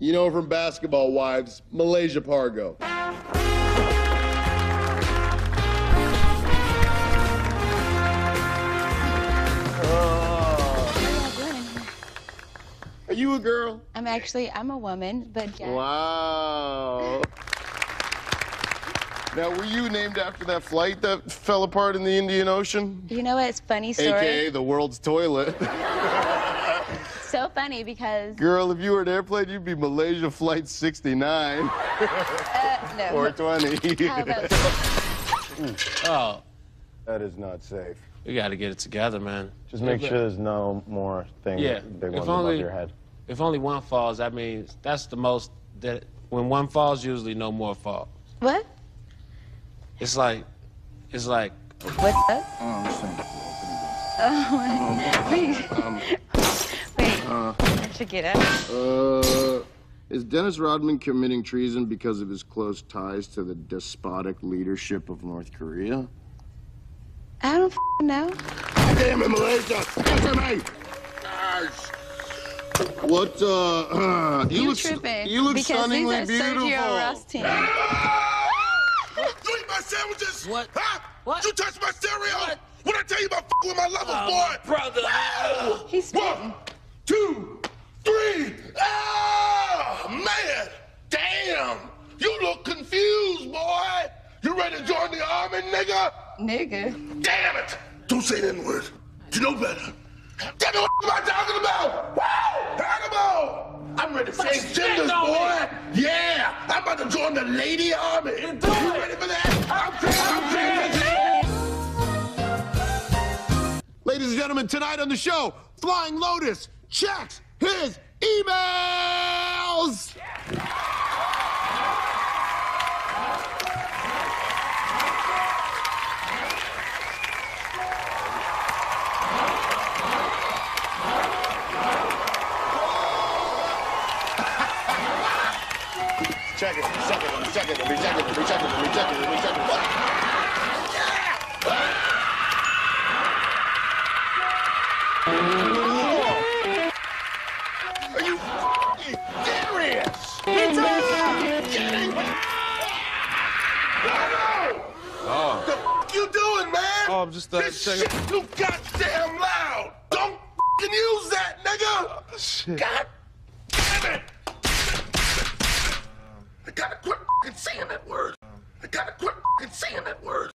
You know her from Basketball Wives, Malaysia Pargo. Are you a girl? I'm a woman, but yeah. Wow. Now, were you named after that flight that fell apart in the Indian Ocean? You know what? It's a funny story. AKA the world's toilet. So funny because... Girl, if you were an airplane, you'd be Malaysia Flight 69. no. Or 20. How about... Oh, That is not safe. we got to get it together, man. Just make sure there's no more things, big ones above your head. If only one falls, that means that's the most, that when one falls, usually no more fall. What? It's like, What's that? Wait, I should get up. Is Dennis Rodman committing treason because of his close ties to the despotic leadership of North Korea? I don't know. Damn it, Malaysia! Answer me! Gosh. What, You tripping. You look because stunningly these are beautiful. Sergio Ross team. You eat my sandwiches? What? Huh? What? You touch my cereal? What? What I tell you about with my lovers, boy? Brother. He's spitting. 1, 2, 3. Oh, man. Damn. You look confused, boy. You ready to join the army, nigga? Nigga. Damn it. Don't say the N-word. You know better. Tell me what am I talking about? Woo! Animal! I'm ready to change genders, boy. Yeah. I'm about to join the lady army. You ready for that? I'm Ladies and gentlemen, tonight on the show, Flying Lotus checks his emails! Check it, check it, check it, check it, check it, check it, check it. Are you serious? It's Kidding? Oh. The you doing, man? Oh, I'm just This checking. shit too goddamn loud. Don't use that, nigga. Shit. God damn it. I gotta quit saying that word. I gotta quit saying that word.